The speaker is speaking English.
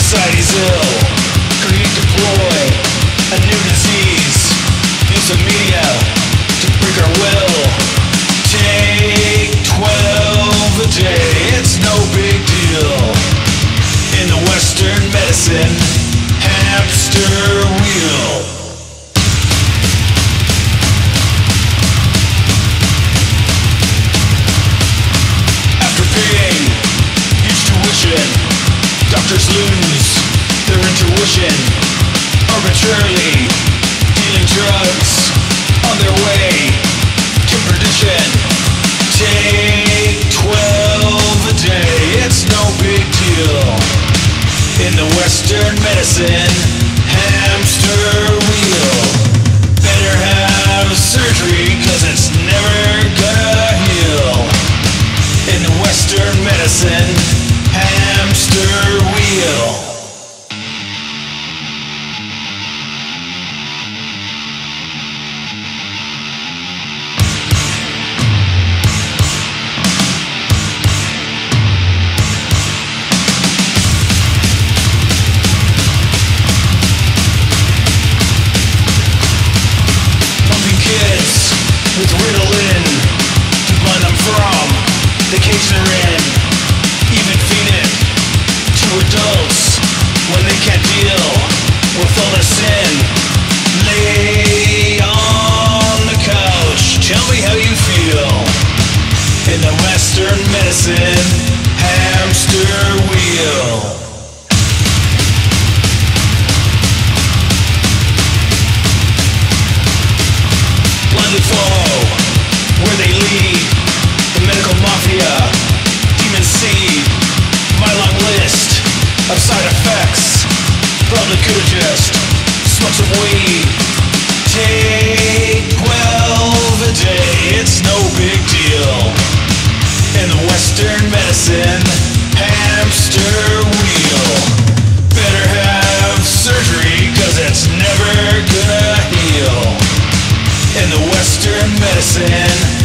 Society's ill. Greed deploy a new disease. Use the media to break our will. Take 12 a day, it's no big deal. In the Western medicine hamster wheel. After paying huge tuition, doctors lose their intuition, arbitrarily dealing drugs on their way to perdition. Take 12 a day, it's no big deal. In the Western medicine hamster wheel. Better have surgery, cause it's never gonna heal. In the Western medicine hamster wheel. With Ritalin to blind them from the cage they're in. Even feed it to adults when they can't deal with all their sin. Lay on the couch, tell me how you feel. In the Western medicine hamster wheel. Follow where they lead. The medical mafia, demon seed. My long list of side effects. Probably could've just smoked some weed. Take 12 a day, it's no big deal. In the Western medicine hamster wheel. Better have surgery, cause it's never gonna heal. In the Western medicine